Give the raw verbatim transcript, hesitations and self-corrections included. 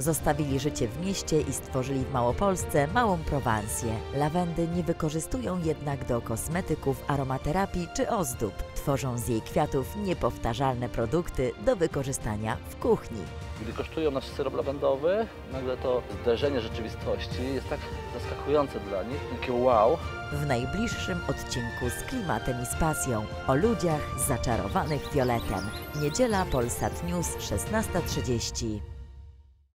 Zostawili życie w mieście i stworzyli w Małopolsce małą Prowansję. Lawendy nie wykorzystują jednak do kosmetyków, aromaterapii czy ozdób. Tworzą z jej kwiatów niepowtarzalne produkty do wykorzystania w kuchni. Gdy kosztują nasz syrop lawendowy, nagle to zderzenie rzeczywistości jest tak zaskakujące dla nich, takie wow. W najbliższym odcinku z klimatem i z pasją o ludziach zaczarowanych fioletem. Niedziela Polsat News szesnasta trzydzieści.